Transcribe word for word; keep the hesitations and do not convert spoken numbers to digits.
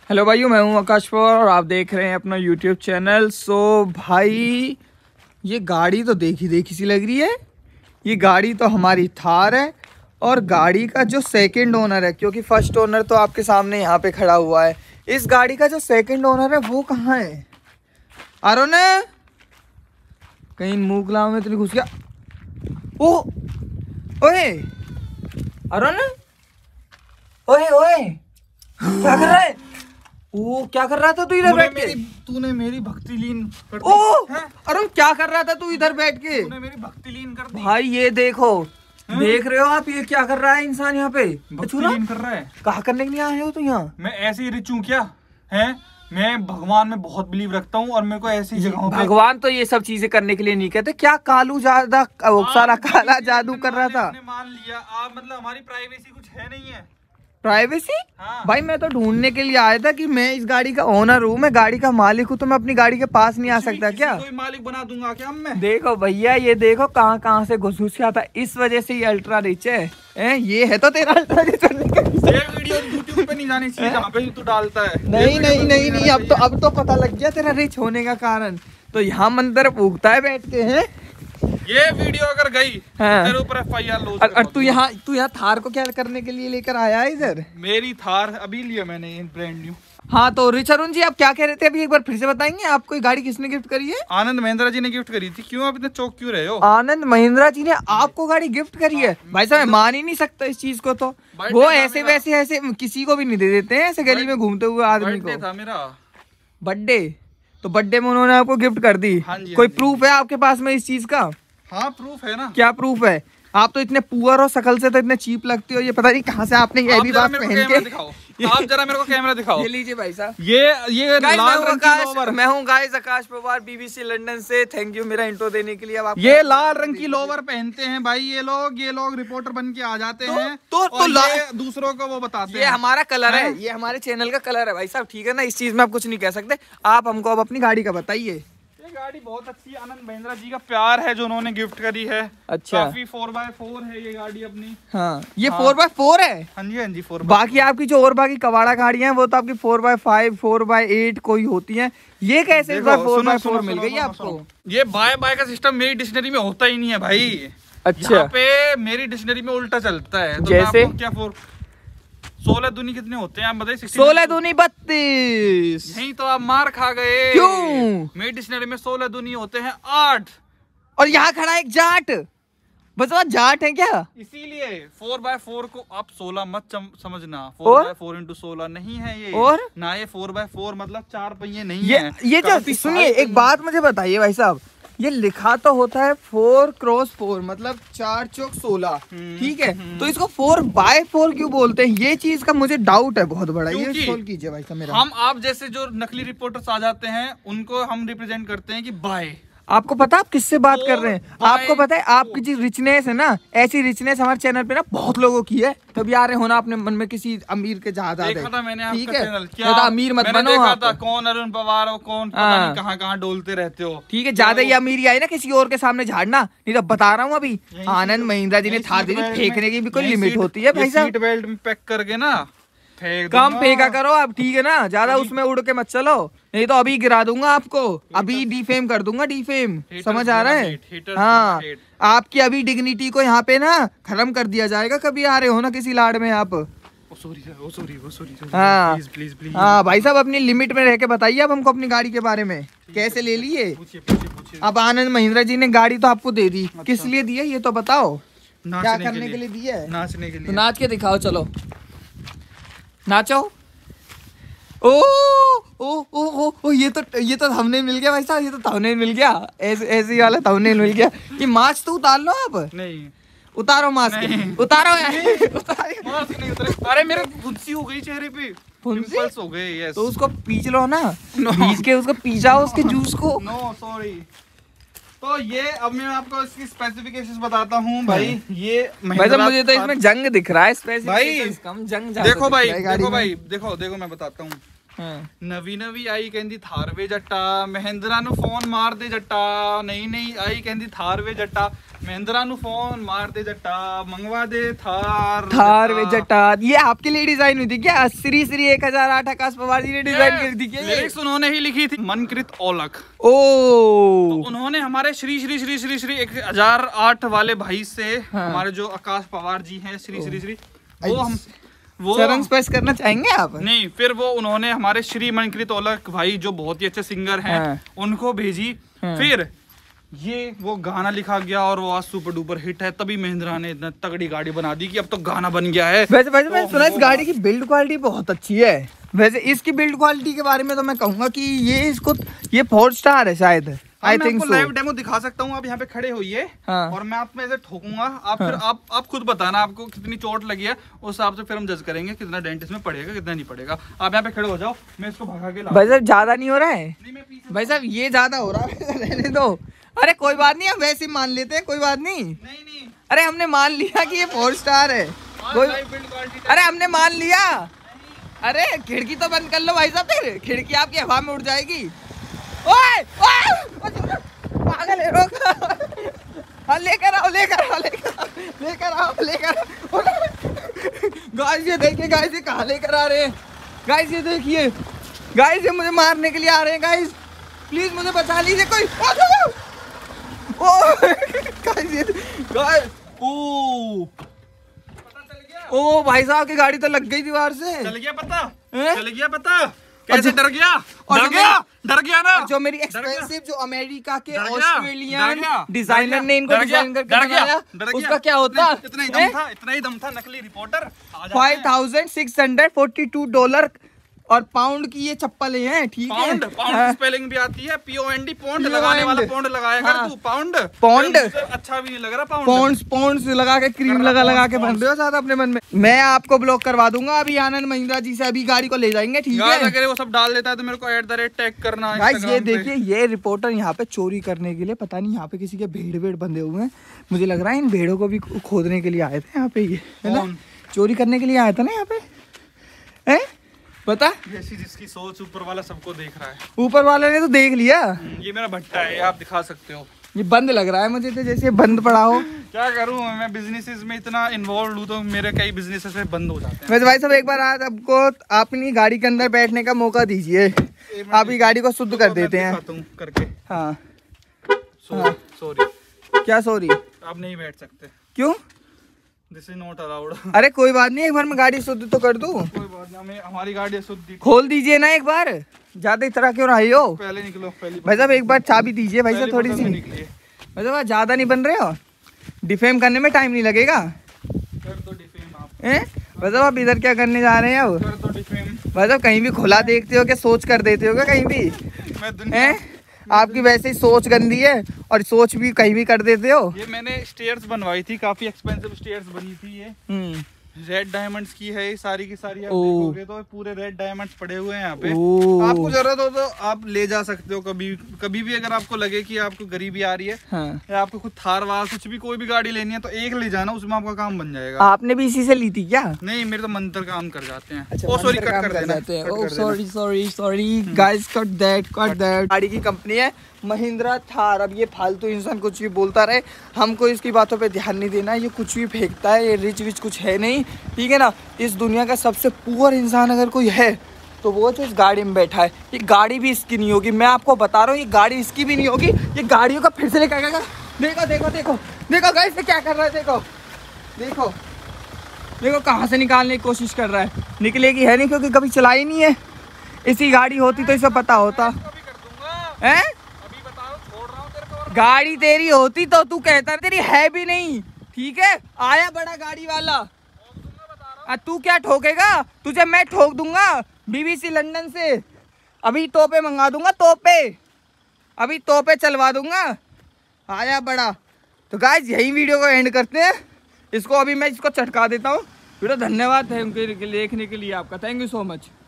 Hello भाइयों, मैं हूं आकाश पवार और आप देख रहे हैं अपना यूट्यूब चैनल। सो भाई, ये गाड़ी तो देखी देखी सी लग रही है। ये गाड़ी तो हमारी थार है और गाड़ी का जो सेकंड ओनर है, क्योंकि फर्स्ट ओनर तो आपके सामने यहाँ पे खड़ा हुआ है, इस गाड़ी का जो सेकंड ओनर है वो कहाँ है? अरुण, कहीं मुँह गुलाम में तो घुस गया? ओ ओए अरुण, ओए ओए क्या कर रहा है? ओ क्या कर रहा था तू इधर बैठ के? तूने मेरी भक्ति लीन कर दी। ओ अरुण, क्या कर रहा था तू इधर बैठ के? तूने मेरी भक्ति लीन कर दी। भाई ये देखो, है? देख रहे हो आप ये क्या कर रहा है इंसान यहाँ पे? भक्ति लीन कर रहा है। कहा करने के लिए आए हो तो यहाँ? मैं ऐसे ही रिच हूँ क्या? है मैं भगवान में बहुत बिलीव रखता हूँ और मेरे को ऐसी जगहों पे। भगवान तो ये सब चीजें करने के लिए नहीं कहते। क्या कालू ज्यादा सारा काला जादू कर रहा था? मान लिया आप, मतलब हमारी प्राइवेसी कुछ है नहीं है। प्राइवेसी? हाँ। भाई मैं तो ढूंढने के लिए आया था कि मैं इस गाड़ी का ओनर हूँ, मैं गाड़ी का मालिक हूँ, तो मैं अपनी गाड़ी के पास नहीं आ सकता क्या? कोई मालिक बना दूंगा क्या मैं? देखो भैया, ये देखो कहाँ कहाँ से घुस घुस के आता, इस वजह से ये अल्ट्रा रिच है। ए, ये है तो तेरा अल्ट्रा रिच होने का। ये वीडियो यूट्यूब पे नहीं जानी चाहिए जहाँ पे तू डालता है। नहीं नहीं नहीं नहीं, अब तो अब तो पता लग गया तेरा रिच होने का कारण। तो यहाँ मंदिर पूछता है बैठ के, हैं ये वीडियो अगर गई हाँ। तेरे ऊपर एफ आई आर लॉन्च। और तू यहाँ तू यहाँ थार को क्या करने के लिए लेकर आया है इधर? मेरी थार अभी लिया मैंने, ब्रांड न्यू। हाँ तो रिच अरुण जी, आप क्या कह रहे थे अभी? एक बार फिर से बताएंगे, आपको ये गाड़ी किसने गिफ्ट करी है? आनंद महिंद्रा जी ने गिफ्ट करी थी। क्यों आप इतने चौक क्यों रहे हो? आनंद महिंद्रा जी ने आपको गाड़ी गिफ्ट करी है? भाई साहब मैं मान ही नहीं सकता इस चीज को। तो वो ऐसे वैसे ऐसे किसी को भी नहीं दे देते हैं, ऐसे गली में घूमते हुए आदमी को। था मेरा बर्थडे, तो बर्थडे में उन्होंने आपको गिफ्ट कर दी। हाँ जी, कोई हाँ जी। प्रूफ है आपके पास में इस चीज का? हाँ प्रूफ है ना। क्या प्रूफ है? आप तो इतने पुअर और शकल से तो इतने चीप लगते हो, ये पता नहीं कहाँ से आपने ये भी बात पहन के। दिखाओ आप जरा मेरे को कैमरा दिखाओ। ये लीजिए भाई साहब, ये ये लाल रंग की लोवर। मैं हूँ guys Akash Pawar, BBC London से। थैंक यू मेरा इंट्रो देने के लिए। अब आप ये लाल रंग की लोवर पहनते हैं भाई ये लोग ये लोग रिपोर्टर बन के आ जाते तो, हैं तो, और तो ये दूसरों को वो बताते ये हैं। हमारा कलर है, है? ये हमारे चैनल का कलर है भाई साहब, ठीक है ना? इस चीज में आप कुछ नहीं कह सकते। आप हमको अब अपनी गाड़ी का बताइए। ये गाड़ी बहुत अच्छी है, आनंद महिंद्रा जी का प्यार है जो उन्होंने गिफ्ट करी है। अच्छा, काफी फोर बाय फोर है ये गाड़ी अपनी। हाँ ये हाँ। फोर बाय फोर है। हाँ जी हाँ जी फोर। बाकी आपकी जो और बाकी कवाड़ा गाड़ियां हैं वो तो आपकी four by five four by eight कोई होती हैं। ये कैसे फोर बाय फोर मिल गई आपको? ये बाय बाय का सिस्टम मेरी डिक्शनरी में होता ही नहीं है भाई। अच्छा, यहाँ पे मेरी डिक्शनरी में उल्टा चलता है। तो जैसे क्या फोर सोलह दूनी कितने होते हैं आप बताइए? सोलह दूनी बत्तीस। यही तो आप मार खा गए। क्यों? मेरी डिक्शनरी में सोलह दूनी होते हैं आठ। और यहाँ खड़ा एक जाट, बस वो जाट है क्या? इसीलिए फोर बाय फोर को आप सोलह मत समझना। फोर बाय फोर इंटू सोलह नहीं है ये। और ना ये फोर बाय फोर मतलब चार पहिए नहीं ये, है। ये जो सुनिए एक बात मुझे बताइए भाई साहब, ये लिखा तो होता है फोर क्रॉस फोर मतलब चार चौक सोलह, ठीक है? तो इसको फोर बाय फोर क्यों बोलते हैं? ये चीज का मुझे डाउट है बहुत बड़ा। ये सोल्व कीजिए भाई साहब मेरा। हम आप जैसे जो नकली रिपोर्टर्स आ जाते हैं उनको हम रिप्रेजेंट करते हैं कि बाय। आपको पता आप किससे बात कर रहे हैं? आपको पता है आपकी जो रिचनेस है ना, ऐसी रिचनेस हमारे चैनल पे ना बहुत लोगों की है। कभी आ रहे हो ना अपने मन में किसी अमीर के ज्यादा देखा था मैंने आपका ठीक है? चैनल। क्या अमीर मत मैंने बनो देखा आप। था कौन अरुण पवार हो, कौन पता नहीं कहाँ कहाँ डोलते रहते हो। ठीक है, ज्यादा ही अमीरी आई ना किसी और के सामने झाड़ना, नहीं तो बता रहा हूँ अभी आनंद महिंद्रा जी ने थार दी, फेंकने की भी कोई लिमिट होती है भाई साहब। सीट बेल्ट में पैक करके ना कम फेंका करो आप, ठीक है ना? ज्यादा उसमें उड़ के मत चलो, नहीं तो अभी गिरा दूंगा आपको, अभी डिफेम कर दूंगा। डिफेम समझ आ रहा है? हाँ, आपकी अभी डिग्निटी को यहाँ पे ना खत्म कर दिया जाएगा। कभी आ रहे हो ना किसी लाड़ में आप। हाँ हाँ भाई साहब, अपनी लिमिट में रह के बताइए अब हमको अपनी गाड़ी के बारे में। कैसे ले लिए? अब आनंद महिंद्रा जी ने गाड़ी तो आपको दे दी, किस लिए दी है ये तो बताओ? क्या करने के लिए दी है? नाचने के लिए। नाच के दिखाओ, चलो नाचो। ओ ओ ओ ओ ओ ये तो ये तो थंबनेल मिल गया भाई साहब, ये तो थंबनेल मिल गया। ऐसे ऐसे वाला थंबनेल मिल गया। ये मास्क तो उतार लो आप। नहीं उतारो मास्क, उतारो यार। मास्क नहीं उतरे। अरे मेरे फुंसी हो गई चेहरे पे, पिंपल्स हो गए। यस, तो उसको पीच लो ना, पीच के उसको पीछाओ उसके जूस को। No sorry. तो ये अब मैं आपको इसकी स्पेसिफिकेशंस बताता हूँ भाई। ये वैसे मुझे तो इसमें जंग दिख रहा है, भाई कम जंग। देखो भाई देखो भाई देखो देखो मैं बताता हूँ। नवी नवी आई कहती थार वे जट्टा, महिंद्रा नु फोन मार दे जट्टा, नई नई आई कहती थार वे जट्टा, महिंद्रा नु फोन मार दे जट्टा, मंगवा दे थार थार वे जट्टा। ये आपके लिए डिजाइन हुई थी क्या? श्री श्री एक हजार आठ आकाश पवार जी ने डिजाइन करी थी क्या? लिरिक्स उन्होंने ही लिखी थी, मनकृत औलख। ओ तो उन्होंने हमारे श्री श्री श्री श्री श्री एक हजार आठ वाले भाई से, हाँ। हमारे जो आकाश पवार जी हैं श्री श्री श्री, वो हम वो चरण स्पर्श करना चाहेंगे आप? नहीं, फिर वो उन्होंने हमारे श्री मनकृत औलख भाई जो बहुत ही अच्छे सिंगर हैं, हाँ। उनको भेजी, हाँ। फिर ये वो गाना लिखा गया और वो आज सुपर डुपर हिट है। तभी महिंद्रा ने इतना तगड़ी गाड़ी बना दी कि अब तो गाना बन गया है। वैसे वैसे तो मैंने सुना इस गाड़ी की बिल्ड क्वालिटी बहुत अच्छी है। वैसे इसकी बिल्ड क्वालिटी के बारे में तो मैं कहूंगा कि ये इसको ये फोर स्टार है शायद। I think so. Live demo दिखा सकता हूँ, आप यहाँ पे खड़े होइए, हाँ। और मैं आप में ऐसे ठोकूंगा, आप हाँ। फिर आप आप खुद बताना आपको कितनी चोट लगी है, उस हिसाब से फिर हम जज करेंगे कितना डेंट इसमें पड़ेगा कितना नहीं पड़ेगा। आप यहाँ पे खड़े हो जाओ, मैं इसको भगा के भाई साहब ज्यादा नहीं हो रहा है? भाई साहब ये ज्यादा हो रहा है, रहने दो। अरे कोई बात नहीं, हम वैसे ही मान लेते हैं, कोई बात नहीं। नहीं नहीं अरे हमने मान लिया कि ये फोर स्टार है। अरे हमने मान लिया। अरे खिड़की तो बंद कर लो भाई साहब, फिर खिड़की आपकी हवा में उड़ जाएगी। ओए ओए पागल है, रोक। हाँ लेकर आओ लेकर आओ लेकर आओ लेकर आओ लेकर आओ। गाइस ये देखिए, गाइस ये कहाँ लेकर आ रहे हैं? गाइस ये देखिए, गाइस ये मुझे मारने के लिए आ रहे हैं। गाइस प्लीज मुझे बचा लीजिए कोई। ओ गाइस ये गाइस ओ ओ भाई साहब की गाड़ी तो लग गई दीवार से। चल गया पता, चल गया पता। कैसे डर गया? डर गया, डर गया ना। जो मेरी एक्सपेंसिव जो अमेरिका के ऑस्ट्रेलियन डिजाइनर ने इनको डिजाइन करके बनाया, उसका क्या होता? इतना ही दम था, इतना ही दम था। नकली reporter five thousand six hundred forty two dollar और पाउंड की ये चप्पल हैं, ठीक है? पाउंड, पाउंड स्पेलिंग भी आती है, P O N D, pound लगाने वाला पौंड लगाया कर तू। पाउंड पौंड अच्छा भी नहीं लग रहा। पाउंड पौंड्स पौंड्स लगा के क्रीम लगा लगा के बन रहे हो साथ अपने मन में। मैं आपको ब्लॉक करवा दूंगा अभी, आनंद महिंद्रा जी से अभी गाड़ी को ले जाएंगे, ठीक है? अगर वो सब डाल देता है तो मेरे को एट द रेट टैग करना। गाइस ये देखिए, ये रिपोर्टर यहाँ पे चोरी करने के लिए, पता नहीं यहाँ पे किसी के भेड़ भेड़ बंधे हुए हैं। मुझे लग रहा है इन भेड़ों को भी खोदने के लिए आए थे यहाँ पे, ये है ना, चोरी करने के लिए आया था ना यहाँ पे, है पता? जैसी जिसकी सोच, ऊपर वाला सबको देख रहा है। ऊपर वाले ने तो देख लिया। ये मेरा भट्टा है, आप दिखा सकते हो। ये बंद लग रहा है मुझे तो, जैसे बंद पड़ा हो। क्या करूं मैं, बिजनेसेस में इतना इन्वॉल्व हूं तो मेरे कई बिजनेसेस बंद हो जाते हैं। वैसे भाई साहब एक बार आज आपको अपनी गाड़ी के अंदर बैठने का मौका दीजिए, आपकी गाड़ी को शुद्ध कर देते हैं करके। हाँ सॉरी। क्या सॉरी? आप नहीं बैठ सकते। क्यों? This is not allowed। अरे कोई बात नहीं, एक बार मैं गाड़ी शुद्ध तो कर दूं। कोई बात नहीं, हमें हमारी गाड़ी शुद्ध खोल दीजिए ना एक बार, ज्यादा इतना क्यों रहे हो? पहले निकलो पहले। भाई साहब एक बार चाबी दीजिए भाई साहब, थोड़ी सी। भाई साहब ज्यादा नहीं बन रहे हो, डिफेम करने में टाइम नहीं लगेगा। कर दो डिफेम आप। भाई साहब आप इधर क्या करने जा रहे हैं अब? कर दो डिफेम। भाई साहब कहीं भी खुला देखते हो क्या? सोच कर देते हो क्या कहीं भी? हैं आपकी वैसे ही सोच गंदी है और सोच भी कहीं भी कर देते हो। ये मैंने स्टेयर्स बनवाई थी, काफी एक्सपेंसिव स्टेयर्स बनी थी। ये रेड डायमंड्स की है, ये सारी की सारी। आप देखोगे तो पूरे रेड डायमंड्स पड़े हुए हैं यहाँ पे। आपको जरूरत हो तो आप ले जा सकते हो कभी कभी भी, अगर आपको लगे कि आपको गरीबी आ रही है, हाँ। या आपको कुछ थार वार कुछ भी कोई भी गाड़ी लेनी है तो एक ले जाना, उसमें आपका काम बन जाएगा। आपने भी इसी से ली थी क्या? नहीं, मेरे तो मंत्र काम कर जाते हैं। अच्छा, ओ सॉरी कट कर देना। Sorry sorry sorry guys, cut that cut that. गाड़ी की कंपनी है महिंद्रा थार। अब ये फालतू इंसान कुछ भी बोलता रहे, हमको इसकी बातों पे ध्यान नहीं देना। ये कुछ भी फेंकता है, ये रिच विच कुछ है नहीं, ठीक है ना? इस दुनिया का सबसे पुअर इंसान अगर कोई है तो वो जो इस गाड़ी में बैठा है, ये गाड़ी भी इसकी नहीं होगी, मैं आपको बता रहा हूँ। ये गाड़ी इसकी भी नहीं होगी। ये गाड़ियों का फिर से लेकर आएगा। देखो देखो देखो देखो गाइस, क्या कर रहा है? देखो देखो देखो कहाँ से निकालने की कोशिश कर रहा है। निकलेगी है नहीं, क्योंकि कभी चलाई नहीं है। इसी गाड़ी होती तो इसे पता होता है। गाड़ी तेरी होती तो तू कहता, तेरी है भी नहीं, ठीक है? आया बड़ा गाड़ी वाला, आ, तू क्या ठोकेगा? तुझे मैं ठोक दूंगा बीबीसी लंदन से। अभी तोपे मंगा दूंगा, तोपे अभी तोपे चलवा दूंगा। आया बड़ा। तो गाइस यही वीडियो को एंड करते हैं। इसको अभी मैं इसको चटका देता हूँ। वीडियो धन्यवाद है उनके देखने के लिए आपका, थैंक यू सो मच।